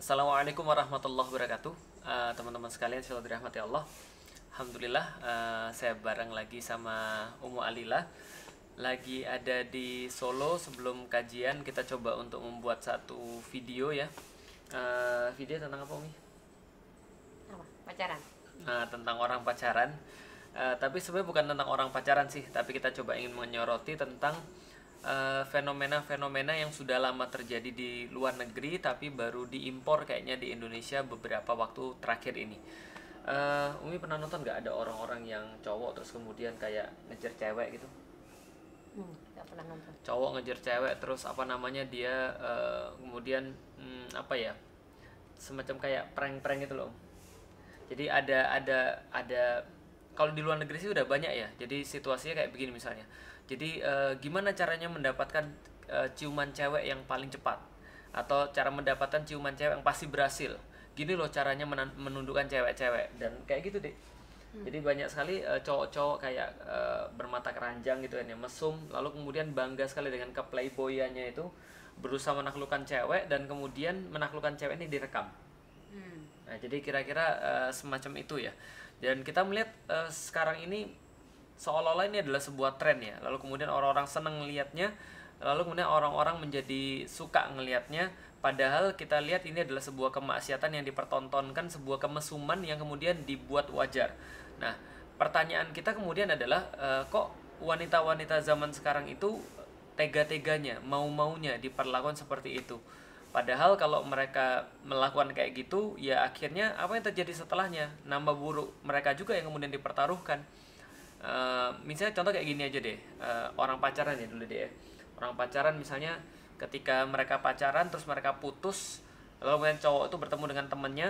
Assalamualaikum warahmatullahi wabarakatuh. Teman-teman sekalian, selalu dirahmati Allah. Alhamdulillah, saya bareng lagi sama Umu Alila. Lagi ada di Solo. Sebelum kajian kita coba untuk membuat satu video ya. Video tentang apa, Umi? Apa? Pacaran? Tentang orang pacaran. Tapi sebenarnya bukan tentang orang pacaran sih, tapi kita coba ingin menyoroti tentang fenomena-fenomena yang sudah lama terjadi di luar negeri tapi baru diimpor kayaknya di Indonesia beberapa waktu terakhir ini. Umi pernah nonton nggak ada orang-orang yang cowok terus kemudian kayak ngejar cewek gitu? Nggak pernah nonton. Cowok ngejar cewek terus apa namanya dia kemudian apa ya, semacam kayak prank-prank gitu loh. Jadi ada kalau di luar negeri sih udah banyak ya. Jadi situasinya kayak begini misalnya. Jadi gimana caranya mendapatkan ciuman cewek yang paling cepat, atau cara mendapatkan ciuman cewek yang pasti berhasil. Gini loh caranya menundukkan cewek-cewek dan kayak gitu deh. Jadi banyak sekali cowok-cowok kayak bermata keranjang gitu kan ya, mesum, lalu kemudian bangga sekali dengan keplayboyannya itu, berusaha menaklukkan cewek dan kemudian menaklukkan cewek ini direkam. Nah, jadi kira-kira semacam itu ya. Dan kita melihat sekarang ini seolah-olah ini adalah sebuah tren ya. Lalu kemudian orang-orang senang ngelihatnya, lalu kemudian orang-orang menjadi suka ngelihatnya. Padahal kita lihat ini adalah sebuah kemaksiatan yang dipertontonkan, sebuah kemesuman yang kemudian dibuat wajar. Nah, pertanyaan kita kemudian adalah kok wanita-wanita zaman sekarang itu tega-teganya, mau-maunya diperlakukan seperti itu. Padahal kalau mereka melakukan kayak gitu, ya akhirnya apa yang terjadi setelahnya? Nambah buruk mereka juga yang kemudian dipertaruhkan. Misalnya contoh kayak gini aja deh, orang pacaran ya dulu deh ya. Orang pacaran misalnya ketika mereka pacaran terus mereka putus, lalu kemudian cowok itu bertemu dengan temennya,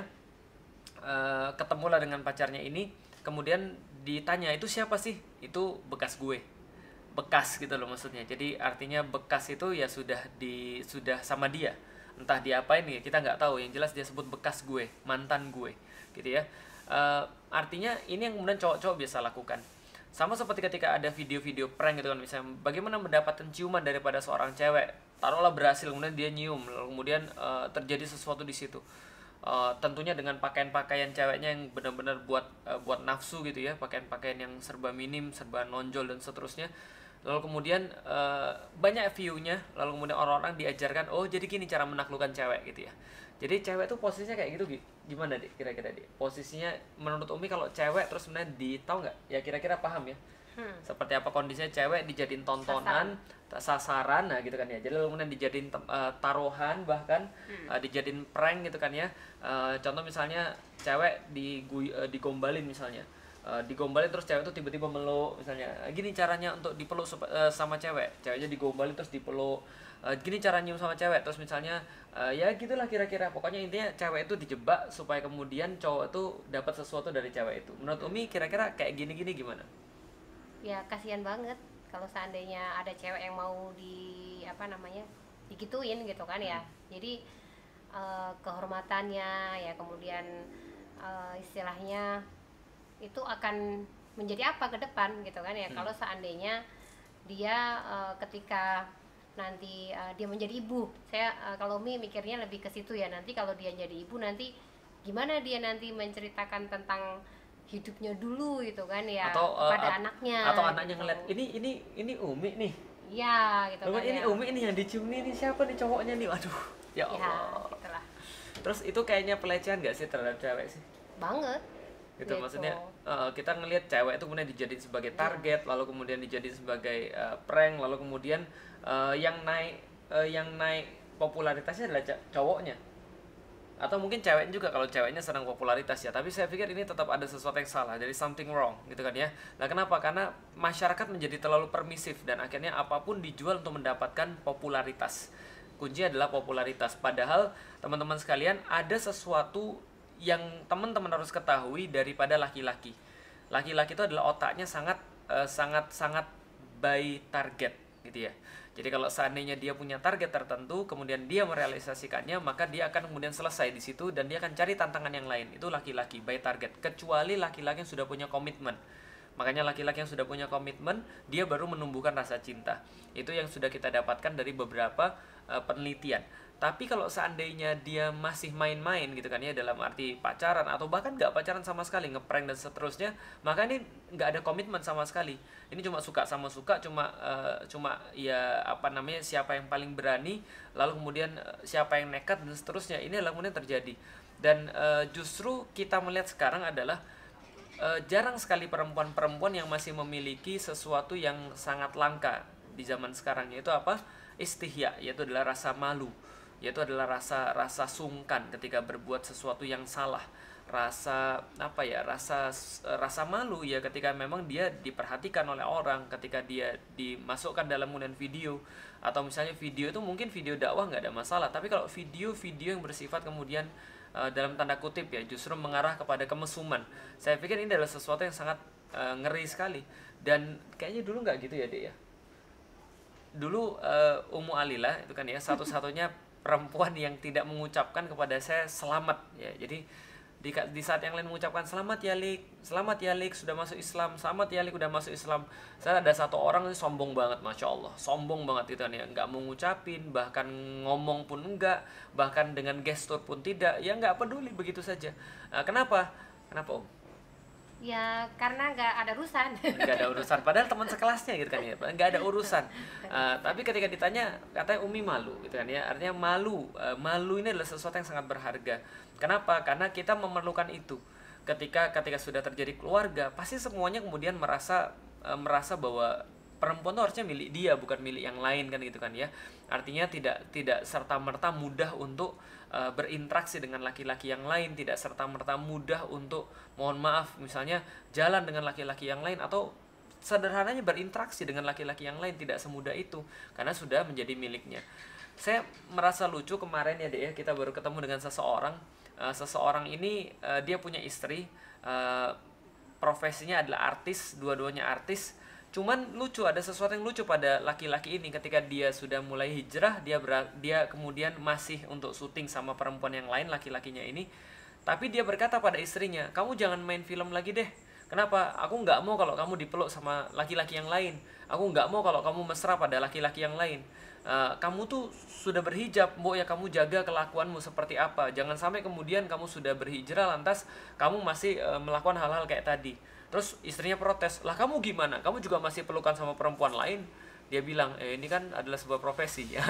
ketemulah dengan pacarnya ini, kemudian ditanya itu siapa sih? Itu bekas gue. Bekas gitu loh maksudnya. Jadi artinya bekas itu ya sudah sama dia. Entah diapain ya kita nggak tahu. Yang jelas dia sebut bekas gue, mantan gue, gitu ya. Artinya ini yang kemudian cowok-cowok biasa lakukan. Sama seperti ketika ada video-video prank gitu kan, misalnya bagaimana mendapatkan ciuman daripada seorang cewek, taruhlah berhasil kemudian dia nyium, lalu kemudian terjadi sesuatu di situ. Tentunya dengan pakaian-pakaian ceweknya yang benar-benar buat nafsu gitu ya, pakaian-pakaian yang serba minim, serba nonjol dan seterusnya. Lalu kemudian banyak view-nya, lalu kemudian orang-orang diajarkan, oh jadi gini cara menaklukkan cewek gitu ya. Jadi cewek tuh posisinya kayak gitu gimana deh kira-kira deh? Posisinya menurut Umi kalau cewek terus sebenarnya tahu nggak? Ya kira-kira paham ya? Seperti apa kondisinya cewek dijadiin tontonan, sasaran, nah gitu kan ya. Jadi lalu kemudian dijadiin taruhan, bahkan dijadiin prank gitu kan ya. Contoh misalnya cewek digombalin misalnya. Digombalin terus cewek itu tiba-tiba meluk misalnya. Gini caranya untuk dipeluk sama cewek. Ceweknya digombalin terus dipeluk. Gini cara nyium sama cewek terus misalnya ya gitulah kira-kira. Pokoknya intinya cewek itu dijebak supaya kemudian cowok itu dapat sesuatu dari cewek itu. Menurut Umi kira-kira kayak gini-gini gimana? Ya kasihan banget kalau seandainya ada cewek yang mau digituin gitu kan ya. Jadi kehormatannya ya, kemudian istilahnya itu akan menjadi apa ke depan gitu kan ya. Kalau seandainya dia ketika nanti dia menjadi ibu, kalau Umi mikirnya lebih ke situ ya. Nanti kalau dia jadi ibu, nanti gimana dia nanti menceritakan tentang hidupnya dulu gitu kan ya, atau kepada anaknya, atau anaknya gitu. ngeliat ini Umi nih, iya gitu kan ini ya. Umi nih yang dicium nih, siapa nih cowoknya nih, waduh ya Allah. Gitulah. Terus itu kayaknya pelecehan gak sih terhadap cewek sih? Banget Gitu. Maksudnya kita ngelihat cewek itu kemudian dijadiin sebagai target, lalu kemudian dijadiin sebagai prank, lalu kemudian yang naik popularitasnya adalah cowoknya, atau mungkin ceweknya juga kalau ceweknya senang popularitas ya. Tapi saya pikir ini tetap ada sesuatu yang salah, jadi something wrong gitu kan ya. Nah kenapa? Karena masyarakat menjadi terlalu permisif dan akhirnya apapun dijual untuk mendapatkan popularitas. Kunci adalah popularitas. Padahal teman-teman sekalian, ada sesuatu yang teman-teman harus ketahui daripada laki-laki. Laki-laki itu adalah otaknya sangat by target gitu ya. Jadi kalau seandainya dia punya target tertentu, kemudian dia merealisasikannya, maka dia akan kemudian selesai di situ dan dia akan cari tantangan yang lain. Itu laki-laki by target. Kecuali laki-laki yang sudah punya komitmen. Makanya laki-laki yang sudah punya komitmen, dia baru menumbuhkan rasa cinta. Itu yang sudah kita dapatkan dari beberapa penelitian. Tapi kalau seandainya dia masih main-main gitu kan ya, dalam arti pacaran atau bahkan nggak pacaran sama sekali, ngeprank dan seterusnya, maka ini nggak ada komitmen sama sekali. Ini cuma suka sama suka, cuma ya apa namanya, siapa yang paling berani, lalu kemudian siapa yang nekat dan seterusnya. Ini adalah kemudian terjadi. Dan justru kita melihat sekarang adalah jarang sekali perempuan-perempuan yang masih memiliki sesuatu yang sangat langka di zaman sekarang, yaitu apa? Istihya, yaitu adalah rasa malu, yaitu adalah rasa sungkan ketika berbuat sesuatu yang salah, rasa apa ya, rasa malu ya ketika memang dia diperhatikan oleh orang, ketika dia dimasukkan dalam kemudian video, atau misalnya video itu mungkin video dakwah nggak ada masalah, tapi kalau video-video yang bersifat kemudian dalam tanda kutip ya justru mengarah kepada kemesuman, saya pikir ini adalah sesuatu yang sangat ngeri sekali. Dan kayaknya dulu nggak gitu ya, Dek ya. Dulu Ummu Alila itu kan ya satu-satunya perempuan yang tidak mengucapkan kepada saya selamat ya. Jadi di saat yang lain mengucapkan selamat ya Lik sudah masuk Islam, selamat ya Lik udah masuk Islam, saya ada satu orang yang sombong banget, masya Allah, sombong banget gitu kan ya, nggak mau ngucapin, bahkan ngomong pun enggak, bahkan dengan gestur pun tidak, ya nggak peduli begitu saja. Kenapa Om? Ya karena nggak ada urusan. Nggak ada urusan, padahal teman sekelasnya gitu kan ya, nggak ada urusan. Tapi ketika ditanya katanya Umi malu gitu kan ya, artinya malu ini adalah sesuatu yang sangat berharga. Kenapa? Karena kita memerlukan itu ketika sudah terjadi keluarga, pasti semuanya kemudian merasa bahwa perempuan itu harusnya milik dia, bukan milik yang lain kan gitu kan ya. Artinya tidak serta merta mudah untuk berinteraksi dengan laki-laki yang lain, tidak serta merta mudah untuk, mohon maaf, misalnya jalan dengan laki-laki yang lain, atau sederhananya berinteraksi dengan laki-laki yang lain, tidak semudah itu karena sudah menjadi miliknya. Saya merasa lucu kemarin ya Dek ya, kita baru ketemu dengan seseorang ini, dia punya istri, profesinya adalah artis, dua-duanya artis. Cuman lucu, ada sesuatu yang lucu pada laki-laki ini, ketika dia sudah mulai hijrah, dia kemudian masih untuk syuting sama perempuan yang lain, laki-lakinya ini. Tapi dia berkata pada istrinya, "Kamu jangan main film lagi deh. Kenapa? Aku nggak mau kalau kamu dipeluk sama laki-laki yang lain. Aku nggak mau kalau kamu mesra pada laki-laki yang lain. Kamu tuh sudah berhijab, Mbok ya, kamu jaga kelakuanmu seperti apa. Jangan sampai kemudian kamu sudah berhijrah lantas kamu masih melakukan hal-hal kayak tadi." Terus istrinya protes, "Lah kamu gimana? Kamu juga masih pelukan sama perempuan lain?" Dia bilang, ini kan adalah sebuah profesi ya.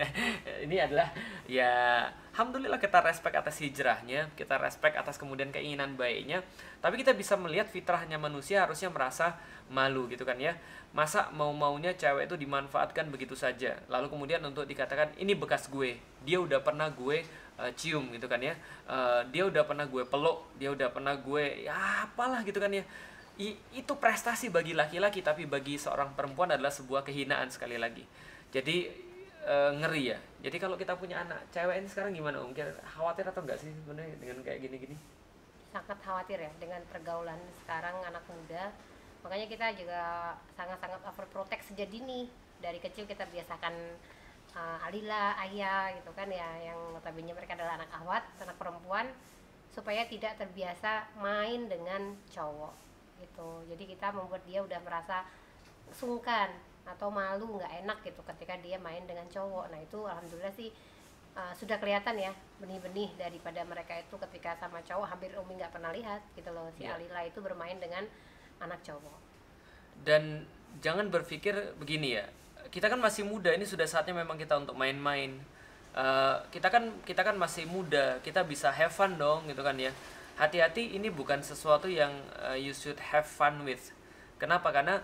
Ini adalah ya, alhamdulillah kita respect atas hijrahnya, kita respect atas kemudian keinginan baiknya. Tapi kita bisa melihat fitrahnya manusia harusnya merasa malu gitu kan ya. Masa mau-maunya cewek itu dimanfaatkan begitu saja, lalu kemudian untuk dikatakan ini bekas gue, dia udah pernah gue cium gitu kan ya, dia udah pernah gue peluk, dia udah pernah gue ya apalah gitu kan ya. Itu prestasi bagi laki-laki, tapi bagi seorang perempuan adalah sebuah kehinaan sekali lagi. Jadi ngeri ya. Jadi kalau kita punya anak cewek ini sekarang gimana Om? Khawatir atau enggak sih sebenarnya dengan kayak gini-gini? Sangat khawatir ya dengan pergaulan sekarang anak muda. Makanya kita juga sangat-sangat overprotect sejak dini. Dari kecil kita biasakan Alila, Ayah gitu kan ya, yang notabene mereka adalah anak akhwat, anak perempuan, supaya tidak terbiasa main dengan cowok gitu. Jadi kita membuat dia udah merasa sungkan atau malu, nggak enak gitu ketika dia main dengan cowok. Nah itu alhamdulillah sih sudah kelihatan ya benih-benih daripada mereka itu ketika sama cowok. Hampir Umi nggak pernah lihat gitu loh si Alila itu bermain dengan anak cowok. Dan jangan berpikir begini ya, kita kan masih muda, ini sudah saatnya memang kita untuk main-main. Kita kan masih muda, kita bisa have fun dong gitu kan ya. Hati-hati, ini bukan sesuatu yang you should have fun with. Kenapa? Karena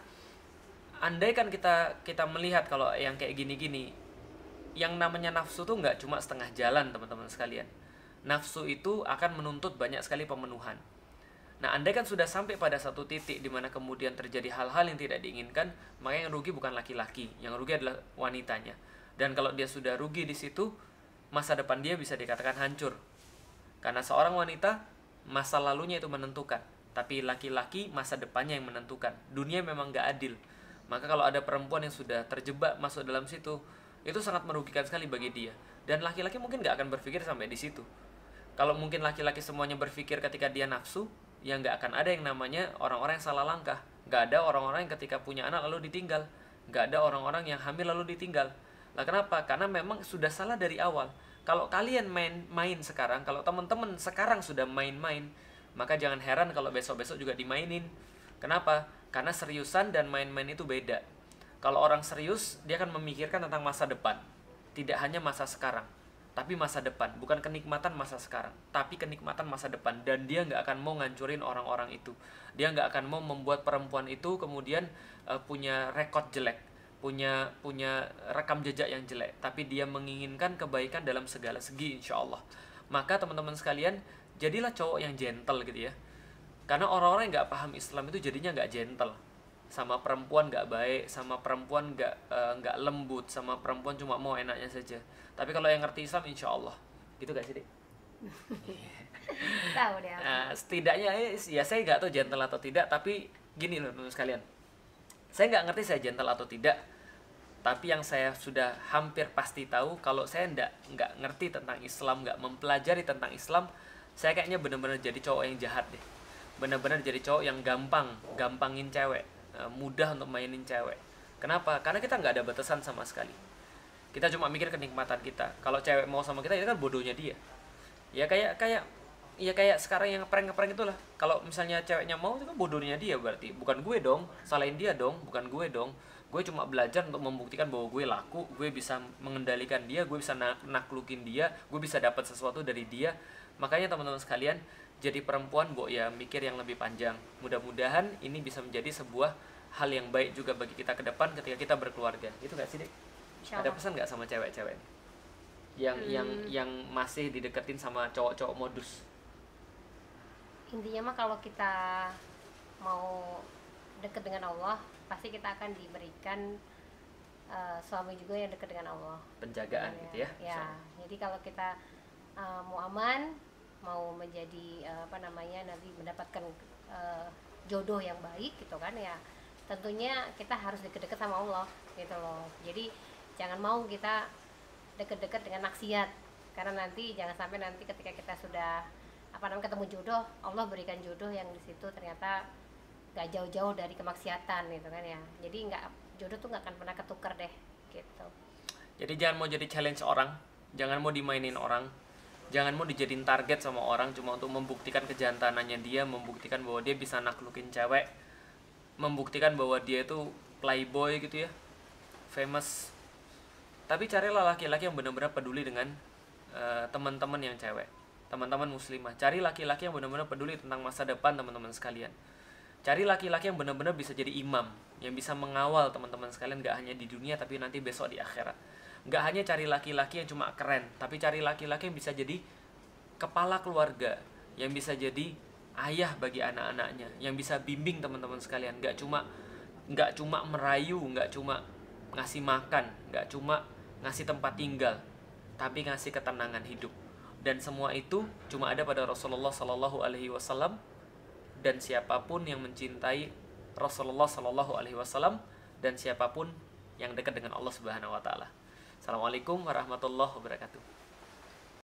andai kan kita melihat kalau yang kayak gini-gini, yang namanya nafsu tuh nggak cuma setengah jalan teman-teman sekalian. Nafsu itu akan menuntut banyak sekali pemenuhan. Nah, andai kan sudah sampai pada satu titik di mana kemudian terjadi hal-hal yang tidak diinginkan, maka yang rugi bukan laki-laki, yang rugi adalah wanitanya. Dan kalau dia sudah rugi di situ, masa depan dia bisa dikatakan hancur. Karena seorang wanita masa lalunya itu menentukan, tapi laki-laki masa depannya yang menentukan. Dunia memang gak adil. Maka kalau ada perempuan yang sudah terjebak masuk dalam situ, itu sangat merugikan sekali bagi dia. Dan laki-laki mungkin gak akan berpikir sampai di situ. Kalau mungkin laki-laki semuanya berpikir ketika dia nafsu, ya gak akan ada yang namanya orang-orang yang salah langkah. Gak ada orang-orang yang ketika punya anak lalu ditinggal. Gak ada orang-orang yang hamil lalu ditinggal. Lah kenapa? Karena memang sudah salah dari awal. Kalau kalian main sekarang, kalau teman-teman sekarang sudah main-main, maka jangan heran kalau besok-besok juga dimainin. Kenapa? Karena seriusan dan main-main itu beda. Kalau orang serius, dia akan memikirkan tentang masa depan. Tidak hanya masa sekarang, tapi masa depan. Bukan kenikmatan masa sekarang, tapi kenikmatan masa depan. Dan dia nggak akan mau ngancurin orang-orang itu. Dia nggak akan mau membuat perempuan itu kemudian punya rekod jelek, punya rekam jejak yang jelek, tapi dia menginginkan kebaikan dalam segala segi, insya Allah. Maka teman-teman sekalian, jadilah cowok yang gentle gitu ya. Karena orang-orang yang nggak paham Islam itu jadinya nggak gentle, sama perempuan nggak baik, sama perempuan nggak lembut, sama perempuan cuma mau enaknya saja. Tapi kalau yang ngerti Islam, insya Allah, gitu gak sih, Dik? Tahu deh aku. Nah, setidaknya ya saya nggak tahu gentle atau tidak, tapi gini loh teman-teman sekalian, saya nggak ngerti saya gentle atau tidak, tapi yang saya sudah hampir pasti tahu, kalau saya nggak ngerti tentang Islam, nggak mempelajari tentang Islam, saya kayaknya benar-benar jadi cowok yang jahat deh. Benar-benar jadi cowok yang gampangin cewek, mudah untuk mainin cewek. Kenapa? Karena kita nggak ada batasan sama sekali. Kita cuma mikir kenikmatan kita. Kalau cewek mau sama kita, itu kan bodohnya dia. Ya kayak sekarang yang prank-prank itulah. Kalau misalnya ceweknya mau, itu kan bodohnya dia berarti. Bukan gue dong, salahin dia dong, bukan gue dong. Gue cuma belajar untuk membuktikan bahwa gue laku, gue bisa mengendalikan dia, gue bisa naklukin dia, gue bisa dapat sesuatu dari dia. Makanya teman-teman sekalian, jadi perempuan ya mikir yang lebih panjang. Mudah-mudahan ini bisa menjadi sebuah hal yang baik juga bagi kita ke depan ketika kita berkeluarga. Itu gak sih, Dek? Ada pesan gak sama cewek-cewek yang masih dideketin sama cowok-cowok modus? Intinya mah kalau kita mau deket dengan Allah, pasti kita akan diberikan suami juga yang dekat dengan Allah, Penjagaan gitu ya. Ya, jadi kalau kita mau aman, mau menjadi nanti mendapatkan jodoh yang baik gitu kan ya, tentunya kita harus deket-deket sama Allah gitu loh. Jadi jangan mau kita deket-deket dengan maksiat, karena nanti jangan sampai nanti ketika kita sudah ketemu jodoh, Allah berikan jodoh yang di situ ternyata gak jauh-jauh dari kemaksiatan gitu kan ya. Jadi jodoh tuh nggak akan pernah ketukar deh gitu. Jadi jangan mau jadi challenge orang, jangan mau dimainin orang, jangan mau dijadiin target sama orang cuma untuk membuktikan kejantanannya dia, membuktikan bahwa dia bisa naklukin cewek, membuktikan bahwa dia itu playboy gitu ya, famous. Tapi carilah laki-laki yang benar-benar peduli dengan teman-teman yang cewek, teman-teman muslimah. Cari laki-laki yang benar-benar peduli tentang masa depan teman-teman sekalian. Cari laki-laki yang benar-benar bisa jadi imam, yang bisa mengawal teman-teman sekalian, gak hanya di dunia tapi nanti besok di akhirat. Gak hanya cari laki-laki yang cuma keren, tapi cari laki-laki yang bisa jadi kepala keluarga, yang bisa jadi ayah bagi anak-anaknya, yang bisa bimbing teman-teman sekalian. Gak cuma merayu, gak cuma ngasih makan, gak cuma ngasih tempat tinggal, tapi ngasih ketenangan hidup. Dan semua itu cuma ada pada Rasulullah Sallallahu Alaihi Wasallam. Dan siapapun yang mencintai Rasulullah Sallallahu Alaihi Wasallam, dan siapapun yang dekat dengan Allah Subhanahu Wa Taala. Assalamualaikum warahmatullahi wabarakatuh.